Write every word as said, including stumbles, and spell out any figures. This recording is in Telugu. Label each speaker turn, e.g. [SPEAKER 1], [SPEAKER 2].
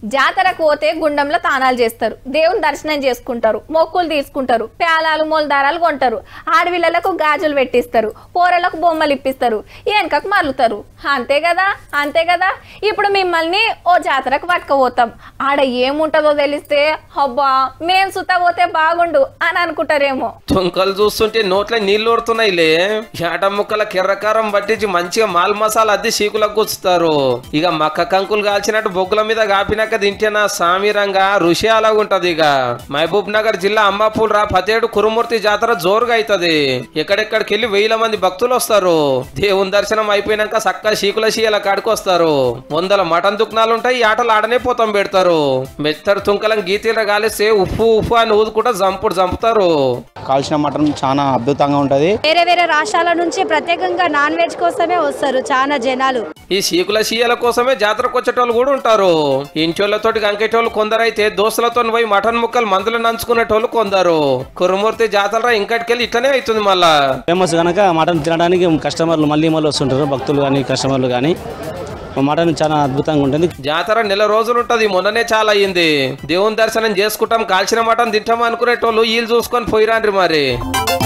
[SPEAKER 1] జాతరకు పోతే గుండంలో తానాలు చేస్తారు, దేవుని దర్శనం చేసుకుంటారు, మొక్కులు తీసుకుంటారు, పేలాలు మొలదారాలు కొంటారు, ఆడవిళ్ళలకు గాజులు పెట్టిస్తారు, పోరలకు బొమ్మలు ఇప్పిస్తారు, వెనకకు మరులుతారు. అంతే కదా అంతే కదా ఇప్పుడు మిమ్మల్ని ఓ జాతరకు పట్టుకపోతాం, ఆడ ఏముంటదో తెలిస్తే అబ్బా మేం సుత పోతే బాగుండు అని అనుకుంటారేమో.
[SPEAKER 2] తుంకలు చూస్తుంటే నోట్ల నీళ్లు ఊడుతున్నాయిలే. ఏట ముక్కల కిర్రకారం పట్టించి మంచిగా మాల్ మసాలా అద్ది సీకులకు గుచ్చుతారు. ఇక మక్క కంకులు కాల్చినట్టు బొగ్గుల మీద కాపినాక తింటేనా సామీరంగా రుచి అలాగుంటది. ఇక మహబూబ్ నగర్ జిల్లా అమ్మాపూల్ రా పతేడు కురుమూర్తి జాతర జోరుగా అవుతుంది. ఎక్కడెక్కడికి వెళ్ళి వేల మంది భక్తులు వస్తారు. దేవుని దర్శనం అయిపోయినాక సక్క సీకుల సీల కాడుకొస్తారు. వందల మటన్ దుకాణాలు ఉంటాయి. ఈ ఆటలు ఆడనే పోతాం పెడతారు. మెత్తడు తుంకలం గీతీల గాలిస్తే ఉప్పు ఉప్పు అని ఊదుకుంటా జంపుడు చంపుతారు.
[SPEAKER 3] కాల్చిన మటన్ చాలా అద్భుతంగా ఉంటది.
[SPEAKER 4] వేరే వేరే రాష్ట్రాల నుంచి ప్రత్యేకంగా నాన్ వెజ్ కోసమే వస్తారు చాలా జనాలు.
[SPEAKER 2] ఈ సీకుల సీయల కోసమే జాతరకు వచ్చేటోళ్ళు కూడా ఉంటారు. ఇంచోళ్లతోటి కంకేటోళ్ళు కొందరైతే దోస్తులతో పోయి మటన్ ముక్కలు మందులు నంచుకునేటోళ్ళు కొందరు. కురుమూర్తి జాతర ఇంకటికెళ్ళి ఇట్లనే అవుతుంది. మళ్ళా
[SPEAKER 3] ఫేమస్ కనుక మటన్ తినడానికి కస్టమర్లు మళ్ళీ మళ్ళీ వస్తుంటారు. భక్తులు కానీ కస్టమర్లు కానీ మటన్ చాలా అద్భుతంగా ఉంటుంది.
[SPEAKER 2] జాతర నెల రోజులు ఉంటది. మొన్ననే చాలా అయ్యింది. దేవుని దర్శనం చేసుకుంటాం, కాల్చిన మటన్ తింటాం అనుకునేటోళ్ళు వీళ్ళు చూసుకొని పోయిరాండ్రి మరి.